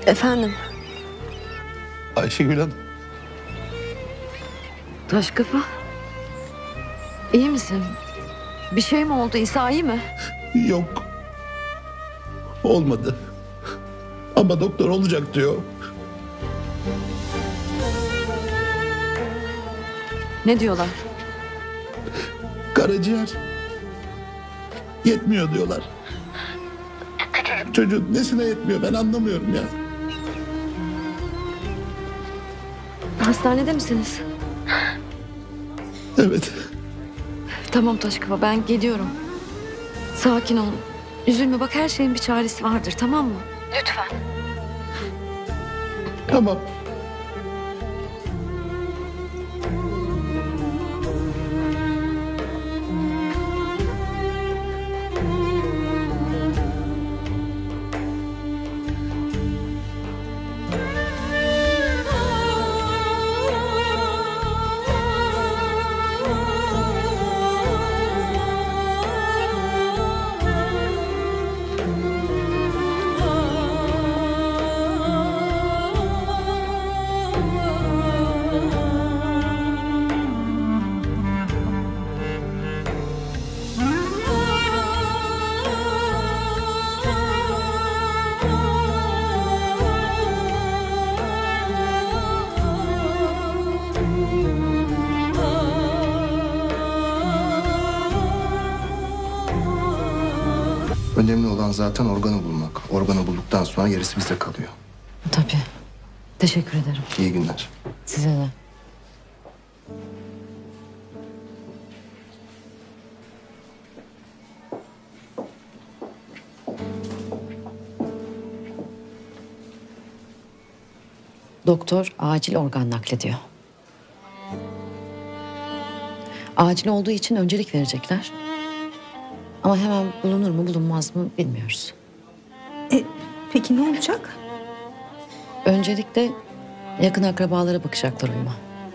Efendim? Ayşegül Hanım. Taş kafa. İyi misin? Bir şey mi oldu? İsa iyi mi? Yok. Olmadı. Ama doktor olacak diyor. Ne diyorlar? Karaciğer. Yetmiyor diyorlar. Çocuğun nesine yetmiyor ben anlamıyorum ya. Hastanede misiniz? Evet. Tamam Taş kafa, ben geliyorum. Sakin ol. Üzülme, bak her şeyin bir çaresi vardır, tamam mı? Lütfen. Tamam. Önemli olan zaten organı bulmak. Organı bulduktan sonra gerisi bizde kalıyor. Tabii. Teşekkür ederim. İyi günler. Size de. Doktor acil organ naklediyor. Acil olduğu için öncelik verecekler. Ama hemen bulunur mu bulunmaz mı bilmiyoruz. Peki ne olacak? Öncelikle yakın akrabalara bakacaklar uyuma.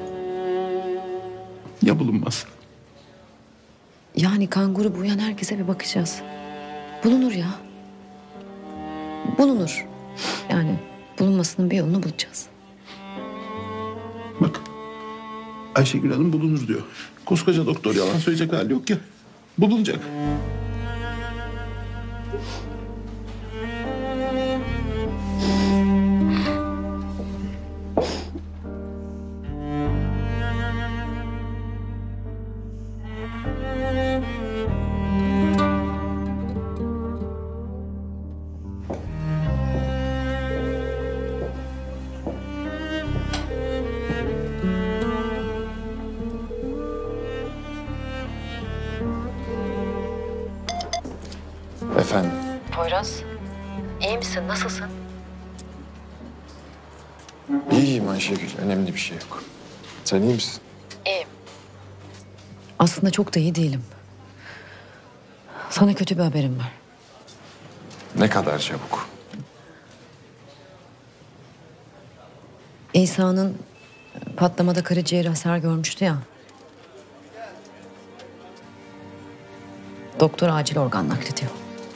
Ya bulunmaz. Yani kan grubu uyan herkese bir bakacağız. Bulunur ya. Bulunur. Yani bulunmasının bir yolunu bulacağız. Bak. Ayşegül Hanım bulunur diyor. Koskoca doktor yalan söyleyecek hali yok ya. Bulunacak. Efendim? Poyraz, iyi misin? Nasılsın? İyiyim Ayşegül. Önemli bir şey yok. Sen iyi misin? İyiyim. Aslında çok da iyi değilim. Sana kötü bir haberim var. Ne kadar çabuk. İsa'nın patlamada karaciğeri hasar görmüştü ya. Doktor acil organ naklediyor.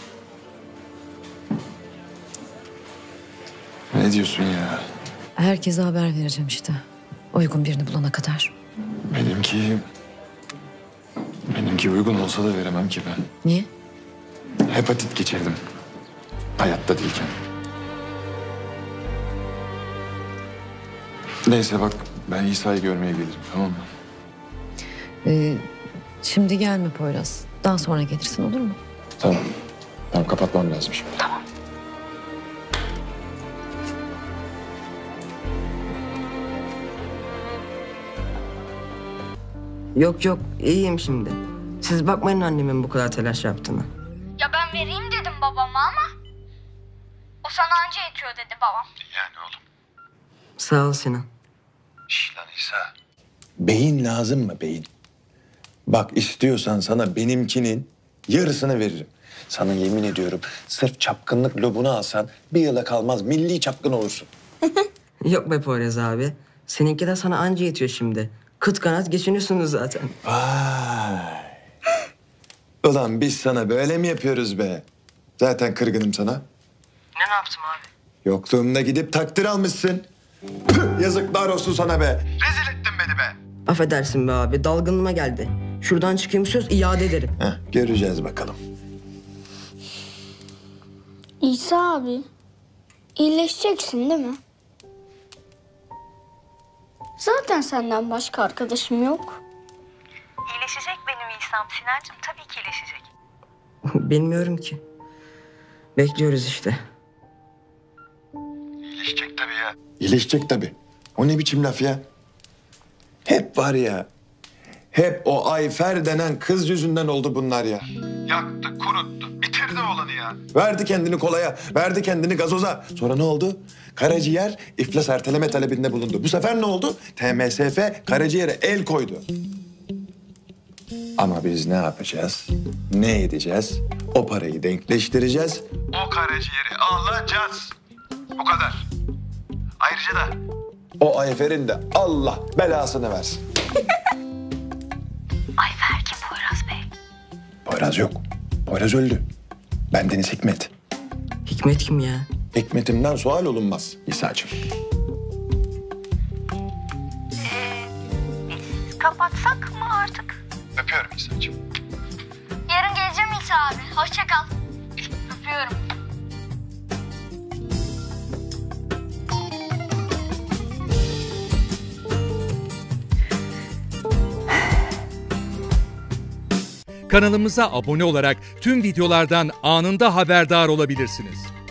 Ne diyorsun ya? Herkese haber vereceğim işte. Uygun birini bulana kadar. Benimki uygun olsa da veremem ki ben. Niye? Hepatit geçirdim. Hayatta değilken. Neyse bak ben İsa'yı görmeye gelirim, tamam mı? Şimdi gelme Poyraz. Daha sonra gelirsin, olur mu? Tamam. Tamam, kapatmam lazım şimdi. Tamam. Yok yok iyiyim şimdi. Siz bakmayın annemin bu kadar telaş yaptığına. Ya ben vereyim dedim babama ama o sana anca yetiyor dedi babam. Sağ ol Sinan. Beyin lazım mı beyin? Bak istiyorsan sana benimkinin yarısını veririm. Sana yemin ediyorum sırf çapkınlık lobunu alsan bir yıla kalmaz milli çapkın olursun. Yok be Poyraz abi. Seninki de sana anca yetiyor şimdi. Kıt kanat geçiniyorsunuz zaten. Vay. Ulan biz sana böyle mi yapıyoruz be? Zaten kırgınım sana. Ne yaptım abi? Yokluğumda gidip takdir almışsın. Püh, yazıklar olsun sana be. Rezil ettin beni be. Affedersin be abi, dalgınlığıma geldi. Şuradan çıkayım, söz iade ederim. Heh, göreceğiz bakalım. İsa abi, iyileşeceksin değil mi? Zaten senden başka arkadaşım yok. İyileşecek benim İsa'm Sinancığım. Tabii ki iyileşecek. Bilmiyorum ki. Bekliyoruz işte. İyileşecek tabii. O ne biçim laf ya? Hep var ya. Hep o Ayfer denen kız yüzünden oldu bunlar ya. Yaktı, kuruttu, bitirdi oğlanı ya. Verdi kendini kolaya, verdi kendini gazoza. Sonra ne oldu? Karaciğer iflas erteleme talebinde bulundu. Bu sefer ne oldu? TMSF karaciğere el koydu. Ama biz ne yapacağız? Ne edeceğiz? O parayı denkleştireceğiz. O karaciğeri alacağız. Bu kadar. Ayrıca da o Ayfer'in de Allah belasını versin. Ayfer kim Poyraz Bey? Poyraz yok. Poyraz öldü. Bendeniz Hikmet. Hikmet kim ya? Hikmetimden sual olunmaz İsa'cığım. Biz kapatsak mı artık? Öpüyorum İsa'cığım. Yarın geleceğim İsa abi. Hoşça kal. Öpüyorum. Kanalımıza abone olarak tüm videolardan anında haberdar olabilirsiniz.